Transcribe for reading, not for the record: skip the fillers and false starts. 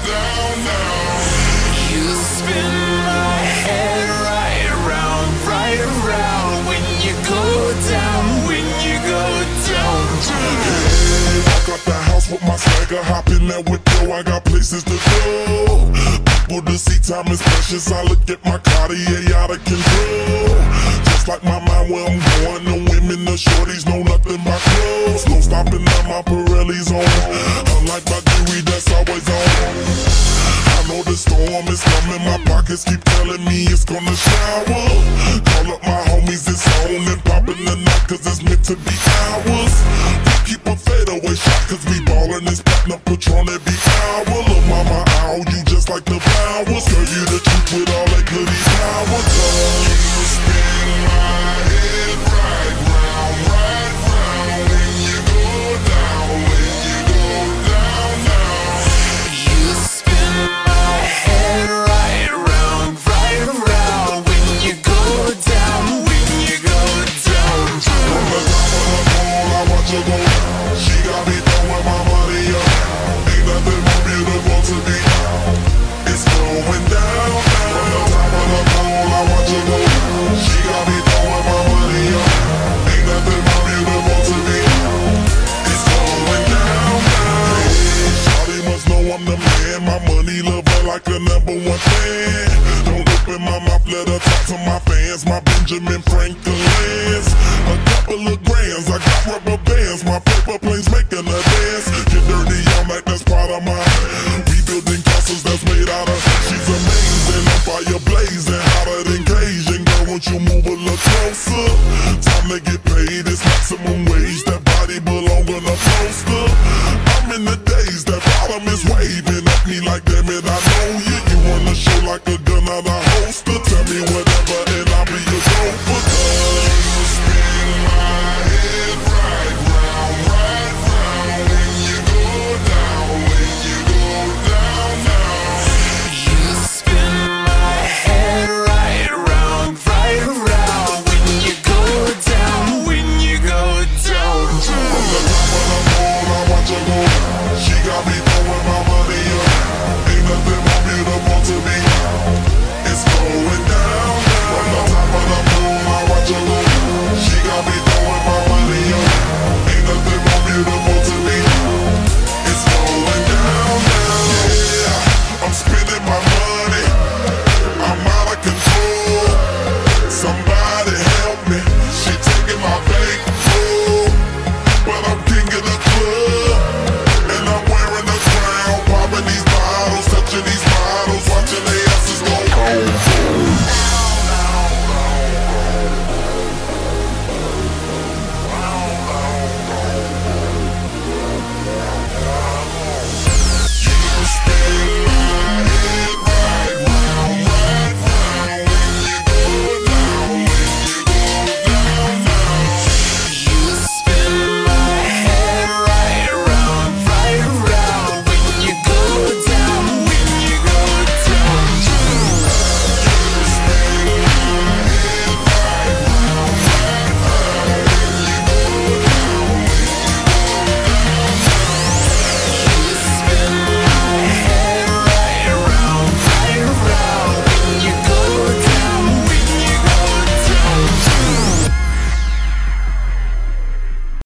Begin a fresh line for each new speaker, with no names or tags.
down now. You spin my head right around when you go down, when you go down.
Hey, walk out the house with my swagger, hop in that whip, yo, I got places to go. People to see, time is precious. I look at my Cartier out of control. Just like my mind where I'm going, the women, the shorties know nothing but clothes. No stopping at my Pirelli's on. Unlike my jewelry that's always on. I know the storm is coming, my pockets keep telling me it's gonna shower. Call up my homies, it's on and popping the night, cause it's meant to be ours. We keep a fadeaway shot, cause we ballin' this platinum Patron every hour. Look mama, ow, you just like the flowers. Girl, you the truth with all that goody power.
You spin my head right round when you go down, when you go down now. You spin my head right around when you go down, when you go down.
From the top of the pole, I watch her go down. She got me throwing my money up. Ain't nothing more beautiful to me. It's going down. From the top of the pole, I watch her go down. She got me throwing my money up. Ain't nothing more beautiful to me. It's going down now. Hey, shawty must know I'm the man. My money lover like a #1 fan. Don't open my mouth, let her talk to my fans. My Benjamin Franklin's. A couple of grands, I got rubber bands. My paper planes making